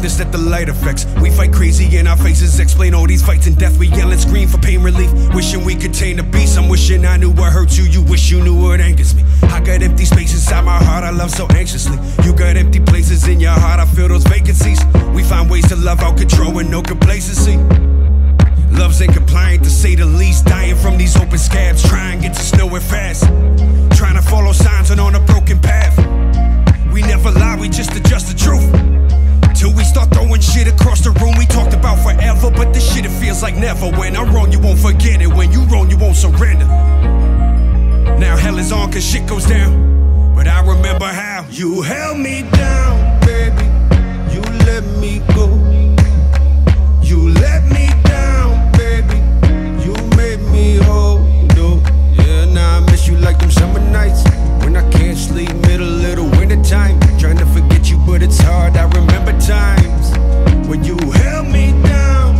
darkness that the light affects. We fight crazy in our faces, explain all these fights and death. We yell and scream for pain relief, wishing we could tame the beast. I'm wishing I knew what hurt you, you wish you knew what angers me. I got empty space inside my heart, I love so anxiously. You got empty places in your heart, I fill those vacancies. We find ways to love out control and no complacency. Love's incompliant to say the least, dying from these open scabs, trying to get to nowhere fast. Trying to follow signs and on a broken path. We never lie, we just adjust the truth. Till we start throwing shit across the room. We talked about forever, but this shit it feels like never. When I'm wrong, you won't forget it. When you wrong, you won't surrender. Now hell is on cause shit goes down, but I remember how you held me down, baby. You let me go. You let me down, baby. You made me whole, no. Yeah, now I miss you like them summer nights when I can't sleep, middle of the winter time. Trying to forget you, but it's hard. I remember times when you held me down.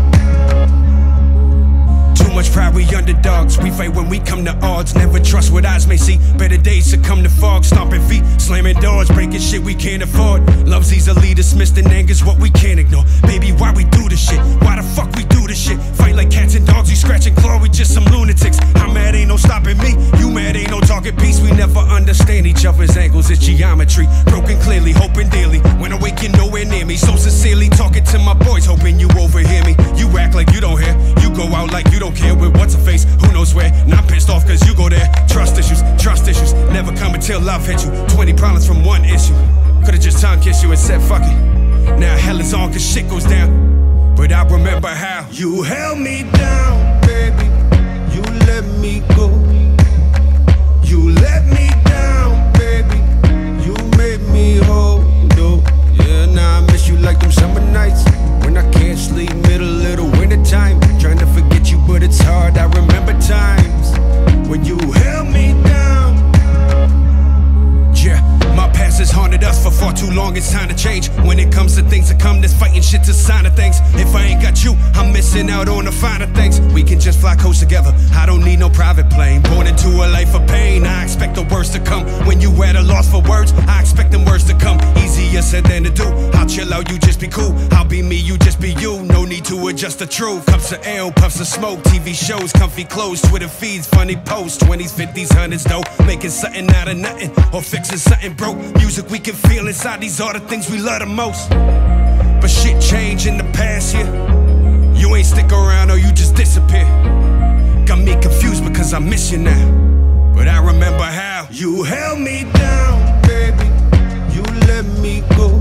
Too much pride, we underdogs. We fight when we come to odds. Never trust what eyes may see. Better days succumb to fog. Stomping feet, slamming doors, breaking shit we can't afford. Love's easily dismissed and anger's what we can't ignore. Baby, why we do this shit? Why the fuck we do this shit? Fight like cats and dogs, we scratch and claw, we just some lunatics. I'm mad, ain't no stopping me. You mad, ain't no talking peace. We never understand each other's angles, it's geometry. Broken clearly, hoping daily. When awake, you're nowhere near me. So sincerely talking to my boys, hoping you overhear me. You act like you don't hear. You go out like you don't care with what's a face, who knows where. And I'm pissed off cause you go there. Trust issues never come until love hit you. 20 problems from one issue. Could've just tongue kissed you and said fuck it. Now hell is on cause shit goes down, but I remember how you held me down, baby. You let me go. You let me down, baby. You made me whole, no. Yeah, now I miss you like them summer nights when I can't sleep, middle of the winter time. Trying to forget you, but it's hard. I remember times when you held me down. Yeah, my past has haunted us for far too long. It's time to change. When it comes to things that come, this fighting shit's a sign of things. If I ain't got you, I'm missing out on the finer things. We can just fly coast together. I don't need no private plane. Born into a life of pain. I expect the worst to come. When you at a loss for words, I expect them words to come. Easier said than to do. I'll chill out, you just be cool. I'll be me, you just be you. No need to adjust the truth. Cups of ale, puffs of smoke, TV shows, comfy clothes, Twitter feeds, funny posts, 20s, 50s, 100s though. Making something out of nothing or fixing something broke. Music we can feel inside, these are the things we love the most. But shit changed in the past year. You ain't stick around or you just disappear. Got me confused because I miss you now, but I remember how you held me down, baby. You let me go.